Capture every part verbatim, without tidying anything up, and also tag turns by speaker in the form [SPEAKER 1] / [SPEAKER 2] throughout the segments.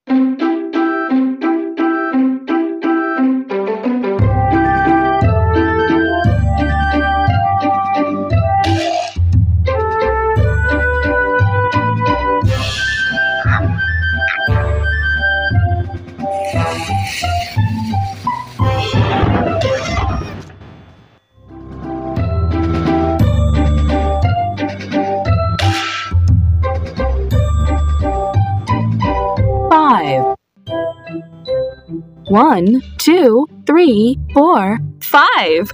[SPEAKER 1] Five. One, two, three, four, five.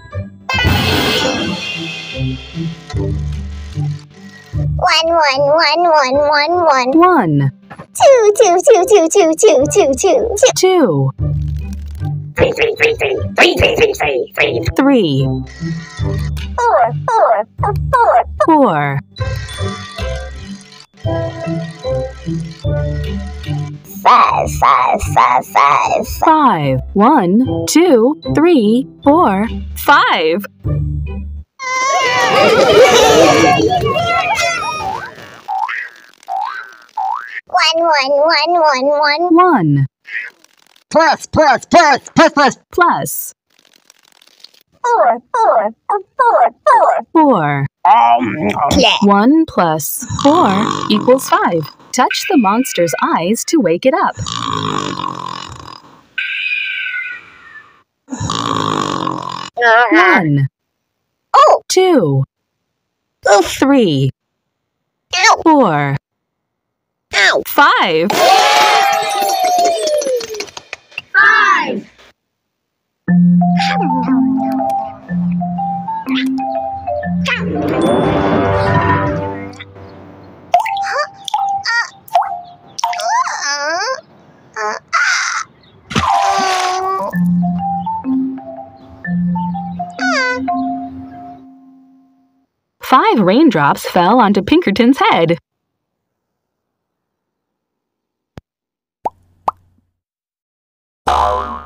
[SPEAKER 2] One, one, one, one, one, one.
[SPEAKER 1] One.
[SPEAKER 2] Two, two, two, two, two, two, two, two, two.
[SPEAKER 1] Two.
[SPEAKER 3] Three, three, three, three, three, three, three, three, three.
[SPEAKER 1] Three.
[SPEAKER 2] Four, four, four, four.
[SPEAKER 1] Four.
[SPEAKER 2] Five, five, five, five.
[SPEAKER 1] Five. One, two, three, four, five.
[SPEAKER 2] One, one, one, one, one.
[SPEAKER 1] One.
[SPEAKER 3] Plus, plus, plus, plus, plus.
[SPEAKER 1] Plus.
[SPEAKER 2] Four, four, four, four, four.
[SPEAKER 1] Four.
[SPEAKER 3] Um,
[SPEAKER 1] One plus four equals five. Touch the monster's eyes to wake it up. One.
[SPEAKER 2] Oh.
[SPEAKER 1] Two. Three.
[SPEAKER 2] Ow.
[SPEAKER 1] Four.
[SPEAKER 2] Ow.
[SPEAKER 1] Five.
[SPEAKER 2] Five.
[SPEAKER 1] Five raindrops fell onto Pinkerton's head.
[SPEAKER 3] um,